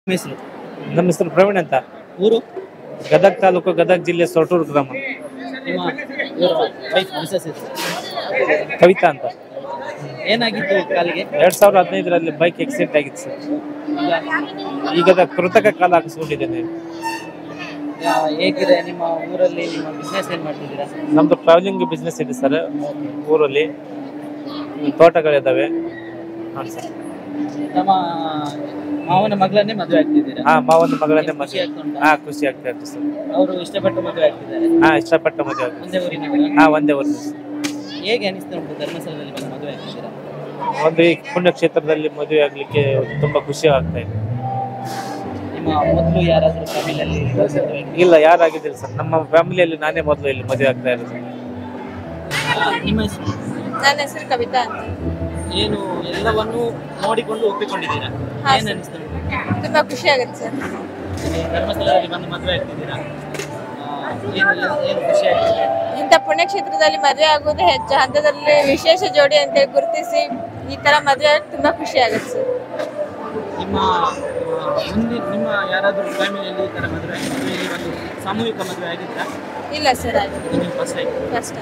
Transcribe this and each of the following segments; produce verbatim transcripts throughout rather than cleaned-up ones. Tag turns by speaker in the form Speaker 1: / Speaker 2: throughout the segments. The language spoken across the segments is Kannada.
Speaker 1: ಹೆಸರು
Speaker 2: ನಮ್ಮ ಹೆಸರು ಪ್ರವೀಣ್ ಅಂತ.
Speaker 1: ಊರು
Speaker 2: ಗದಗ ತಾಲೂಕು, ಗದಗ ಜಿಲ್ಲೆ, ಸೊರಟೂರು ಗ್ರಾಮ.
Speaker 1: ನಿಮ್ಮ ಇವ್ರ ವೈಫ್ ಮಿಸಸ್ ಹೆಸರು
Speaker 2: ಕವಿತಾ ಅಂತ.
Speaker 1: ಏನಾಗಿತ್ತು ಕಾಲಿಗೆ?
Speaker 2: ಎರಡ್ ಸಾವಿರದ ಹದಿನೈದರಲ್ಲಿ ಬೈಕ್ ಆಕ್ಸಿಡೆಂಟ್ ಆಗಿತ್ತು ಸರ್. ಈಗ ಕೃತಕ ಕಾಲ ಹಾಕಿಸ್ಕೊಂಡಿದ್ದೇನೆ.
Speaker 1: ಯಾ- ಹೇಗಿದೆ ನಿಮ್ಮ ಊರಲ್ಲಿ? ನಿಮ್ಮ ಬಿಸ್ನೆಸ್ ಏನ್ ಮಾಡ್ತಿದ್ದೀರಾ?
Speaker 2: ನಮ್ದು ಟ್ರಾವೆಲಿಂಗ್ ಬಿಸ್ನೆಸ್ ಇದೆ ಸರ್. ಊರಲ್ಲಿ ತೋಟಗಳಿದ್ದಾವೆ. ಹಾಂ ಸರ್.
Speaker 1: ನಮ್ಮ ಮಾವನ ಮಗಳನ್ನೇ ಮದುವೆ ಆಗ್ತಿದ್ದೀರಾ?
Speaker 2: ಹಾ, ಮಾವನ ಮಗಳನ್ನೇ
Speaker 1: ಖುಷಿ
Speaker 2: ಮದುವೆ.
Speaker 1: ಆಗ್ತಾ ಉಂಟಾ?
Speaker 2: ಹಾ, ಖುಷಿ ಆಗ್ತಾ ಇತ್ತು ಸರ್.
Speaker 1: ಅವರು ಇಷ್ಟಪಟ್ಟು ಮದುವೆ ಆಗ್ತಿದ್ದಾರೆ?
Speaker 2: ಹಾ, ಇಷ್ಟಪಟ್ಟ ಮದುವೆ ಆಗುತ್ತೆ.
Speaker 1: ಒಂದೇ ಊರಿನವರ?
Speaker 2: ಹಾ, ಒಂದೇ ಊರು.
Speaker 1: ಹೇಗೆ ಅನಿಸ್ತಾ ಉಂಟು ಧರ್ಮಸ್ಥಳದಲ್ಲಿ ಬಂದು ಮದುವೆ ಆಗ್ತಿದ್ದೀರಾ?
Speaker 2: ಒಂದು ಈ ಪುಣ್ಯಕ್ಷೇತ್ರದಲ್ಲಿ ಮದುವೆ ಆಗ್ಲಿಕ್ಕೆ ತುಂಬಾ ಖುಷಿ ಆಗ್ತಾ ಇದೆ.
Speaker 1: ನಿಮ್ಮ ಮೊದಲು ಯಾರಾದರೂ ಫ್ಯಾಮಿಲಿಯಲ್ಲಿ ಮದುವೆ ಆಗಿ-
Speaker 2: ಇಲ್ಲ, ಯಾರಾಗಿದ್ದಿಲ್ಲ ಸರ್. ನಮ್ಮ ಫ್ಯಾಮಿಲಿಯಲ್ಲಿ ನಾನೇ ಮೊದಲು ಇಲ್ಲಿ ಮದುವೆ ಆಗ್ತಾ ಇರೋದು.
Speaker 1: ನಿಮ್ಮ ಹೆಸರು?
Speaker 3: ನನ್ನ ಹೆಸರು ಕವಿತಾ ಅಂತ.
Speaker 1: ಏನು ಎಲ್ಲವನ್ನು ನೋಡಿಕೊಂಡು ಒಪ್ಪಿಕೊಂಡಿದ್ದೀರಾ?
Speaker 3: ಹಾ,
Speaker 1: ಏನ್
Speaker 3: ಸರ್.
Speaker 1: ಅನಿಸ್ತಾ ಉಂಟು?
Speaker 3: ತುಂಬಾ ಖುಷಿ ಆಗುತ್ತೆ ಸರ್.
Speaker 1: ನೀವು ಧರ್ಮಸ್ಥಳದಲ್ಲಿ ಬಂದು ಮದುವೆ ಆಗ್ತಿದ್ದೀರಾ? ಆ, ಏನು ಏನು- ಏನು ಖುಷಿ ಆಗ್ತಿದೆ?
Speaker 3: ಇಂಥ ಪುಣ್ಯಕ್ಷೇತ್ರದಲ್ಲಿ ಮದುವೆ ಆಗುವುದು ಹೆಚ್ಚು ಹಂತದಲ್ಲಿ ವಿಶೇಷ ಜೋಡಿ ಅಂತೇಳಿ ಗುರುತಿಸಿ ಈ ತರ ಮದುವೆ ಆಗಿ ತುಂಬಾ ಖುಷಿ ಆಗುತ್ತೆ ಸರ್.
Speaker 1: ನಿಮ್ಮ ಆ, ಮುಂದಿನ ನಿಮ್ಮ ಯಾರಾದರೂ ಫ್ಯಾಮಿಲಿಯಲ್ಲಿ ಈ ಥರ ಮದುವೆ ಮದುವೆಯಲ್ಲಿ ಒಂದು ಸಾಮೂಹಿಕ ಮದುವೆ ಆಗಿತ್ತಾ?
Speaker 3: ಇಲ್ಲ ಸರ್, ಆಗಿದೆ
Speaker 1: ನಿಮಗೆ ಫಸ್ಟ್ ಆಯ್ತು?
Speaker 3: ಕಷ್ಟ.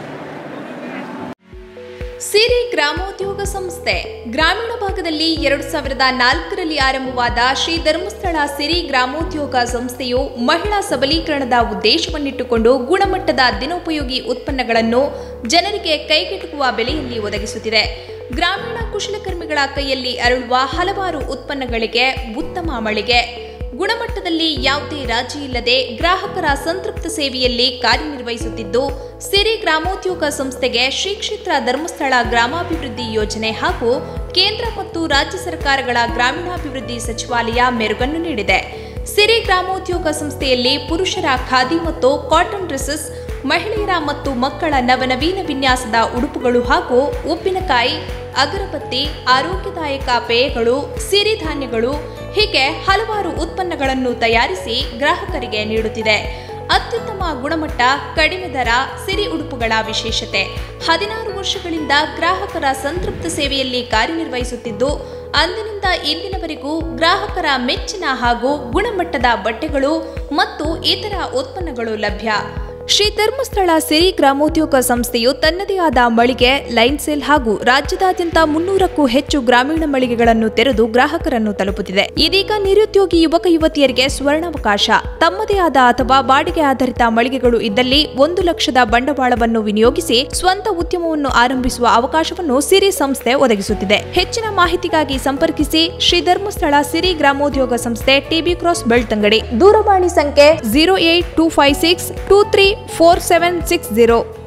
Speaker 4: ಸಿರಿ ಗ್ರಾಮೋದ್ಯೋಗ ಸಂಸ್ಥೆ ಗ್ರಾಮೀಣ ಭಾಗದಲ್ಲಿ ಎರಡು ಸಾವಿರದ ನಾಲ್ಕರಲ್ಲಿ ಆರಂಭವಾದ ಶ್ರೀ ಧರ್ಮಸ್ಥಳ ಸಿರಿ ಗ್ರಾಮೋದ್ಯೋಗ ಸಂಸ್ಥೆಯು ಮಹಿಳಾ ಸಬಲೀಕರಣದ ಉದ್ದೇಶವನ್ನಿಟ್ಟುಕೊಂಡು ಗುಣಮಟ್ಟದ ದಿನೋಪಯೋಗಿ ಉತ್ಪನ್ನಗಳನ್ನು ಜನರಿಗೆ ಕೈಗೆಟುಕುವ ಬೆಲೆಯಲ್ಲಿ ಒದಗಿಸುತ್ತಿದೆ. ಗ್ರಾಮೀಣ ಕುಶಲಕರ್ಮಿಗಳ ಕೈಯಲ್ಲಿ ಅರಳುವ ಹಲವಾರು ಉತ್ಪನ್ನಗಳಿಗೆ ಉತ್ತಮ ಮಳಿಗೆ, ಗುಣಮಟ್ಟದಲ್ಲಿ ಯಾವುದೇ ರಾಜಿ ಇಲ್ಲದೆ ಗ್ರಾಹಕರ ಸಂತೃಪ್ತ ಸೇವೆಯಲ್ಲಿ ಕಾರ್ಯನಿರ್ವಹಿಸುತ್ತಿದ್ದು, ಸಿರಿ ಗ್ರಾಮೋದ್ಯೋಗ ಸಂಸ್ಥೆಗೆ ಶ್ರೀ ಕ್ಷೇತ್ರ ಧರ್ಮಸ್ಥಳ ಗ್ರಾಮಾಭಿವೃದ್ಧಿ ಯೋಜನೆ ಹಾಗೂ ಕೇಂದ್ರ ಮತ್ತು ರಾಜ್ಯ ಸರ್ಕಾರಗಳ ಗ್ರಾಮೀಣಾಭಿವೃದ್ಧಿ ಸಚಿವಾಲಯ ಮೆರುಗನ್ನು ನೀಡಿದೆ. ಸಿರಿ ಗ್ರಾಮೋದ್ಯೋಗ ಸಂಸ್ಥೆಯಲ್ಲಿ ಪುರುಷರ ಖಾದಿ ಮತ್ತು ಕಾಟನ್ ಡ್ರೆಸ್ಸಸ್, ಮಹಿಳೆಯರ ಮತ್ತು ಮಕ್ಕಳ ನವನವೀನ ವಿನ್ಯಾಸದ ಉಡುಪುಗಳು ಹಾಗೂ ಉಪ್ಪಿನಕಾಯಿ, ಅಗರಬತ್ತಿ, ಆರೋಗ್ಯದಾಯಕ ಪೇಯಗಳು, ಸಿರಿಧಾನ್ಯಗಳು ಹೀಗೆ ಹಲವಾರು ಉತ್ಪನ್ನಗಳನ್ನು ತಯಾರಿಸಿ ಗ್ರಾಹಕರಿಗೆ ನೀಡುತ್ತಿದೆ. ಅತ್ಯುತ್ತಮ ಗುಣಮಟ್ಟ, ಕಡಿಮೆ ದರ, ಸಿರಿ ಉಡುಪುಗಳ ವಿಶೇಷತೆ. ಹದಿನಾರು ವರ್ಷಗಳಿಂದ ಗ್ರಾಹಕರ ಸಂತೃಪ್ತ ಸೇವೆಯಲ್ಲಿ ಕಾರ್ಯನಿರ್ವಹಿಸುತ್ತಿದ್ದು, ಅಂದಿನಿಂದ ಇಂದಿನವರೆಗೂ ಗ್ರಾಹಕರ ಮೆಚ್ಚಿನ ಹಾಗೂ ಗುಣಮಟ್ಟದ ಬಟ್ಟೆಗಳು ಮತ್ತು ಇತರ ಉತ್ಪನ್ನಗಳು ಲಭ್ಯ. ಶ್ರೀ ಧರ್ಮಸ್ಥಳ ಸಿರಿ ಗ್ರಾಮೋದ್ಯೋಗ ಸಂಸ್ಥೆಯು ತನ್ನದೇ ಆದ ಮಳಿಗೆ, ಲೈನ್ ಸೇಲ್ ಹಾಗೂ ರಾಜ್ಯದಾದ್ಯಂತ ಮುನ್ನೂರಕ್ಕೂ ಹೆಚ್ಚು ಗ್ರಾಮೀಣ ಮಳಿಗೆಗಳನ್ನು ತೆರೆದು ಗ್ರಾಹಕರನ್ನು ತಲುಪುತ್ತಿದೆ. ಇದೀಗ ನಿರುದ್ಯೋಗಿ ಯುವಕ ಯುವತಿಯರಿಗೆ ಸ್ವರ್ಣಾವಕಾಶ. ತಮ್ಮದೇ ಆದ ಅಥವಾ ಬಾಡಿಗೆ ಆಧಾರಿತ ಮಳಿಗೆಗಳು ಇದ್ದಲ್ಲಿ ಒಂದು ಲಕ್ಷದ ಬಂಡವಾಳವನ್ನು ವಿನಿಯೋಗಿಸಿ ಸ್ವಂತ ಉದ್ಯಮವನ್ನು ಆರಂಭಿಸುವ ಅವಕಾಶವನ್ನು ಸಿರಿ ಸಂಸ್ಥೆ ಒದಗಿಸುತ್ತಿದೆ. ಹೆಚ್ಚಿನ ಮಾಹಿತಿಗಾಗಿ ಸಂಪರ್ಕಿಸಿ ಶ್ರೀ ಧರ್ಮಸ್ಥಳ ಸಿರಿ ಗ್ರಾಮೋದ್ಯೋಗ ಸಂಸ್ಥೆ, ಟಿಬಿ ಕ್ರಾಸ್, ಬೆಳ್ತಂಗಡಿ. ದೂರವಾಣಿ ಸಂಖ್ಯೆ zero eight two five six two three four seven six zero.